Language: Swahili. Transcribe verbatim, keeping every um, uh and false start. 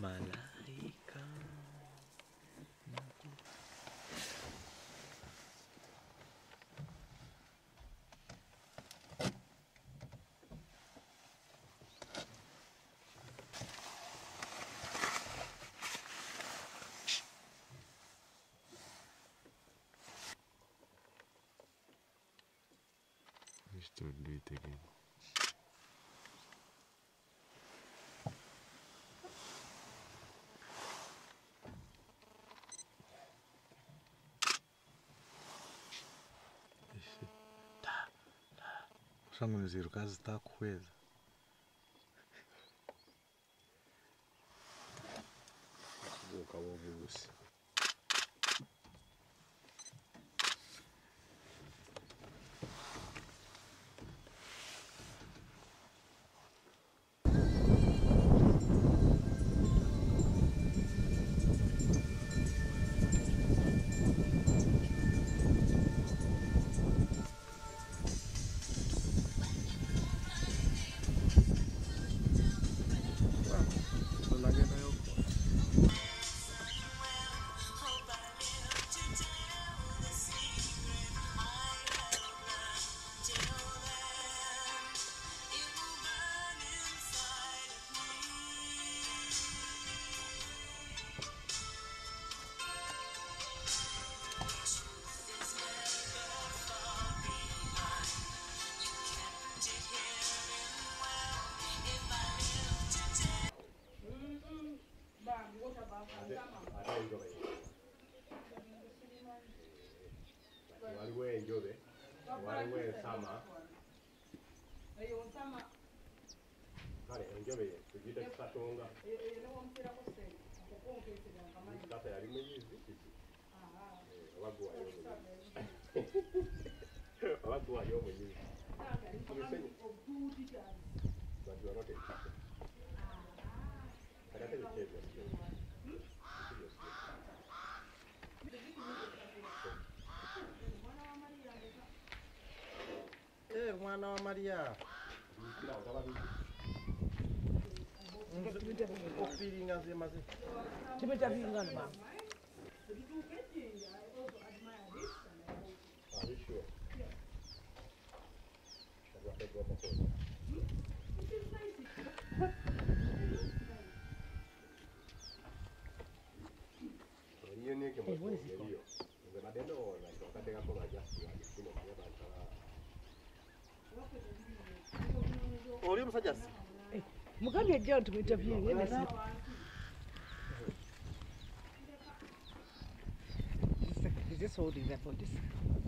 Malaika. Still do it again. Shangu niziruka zitakuweza. Ukawovusi. Waliwe enjobe, waliwe sama. Kale enjobe tujite kusatonga. Kata yali muyizi kiki. Wagwa yo. Wagwa yo muyizi. But you are not a teacher. I can't tell you. Eh, mwana wa Maria. Ofiringa zema ze. Chimeta vinga mama. Are you sure? Shall we take one more? You need to go. I don't know, like, I think I'm just you know, Oli musajja. Eh, mugambi ejja ntumita vinga nesi. Is this holding that for this?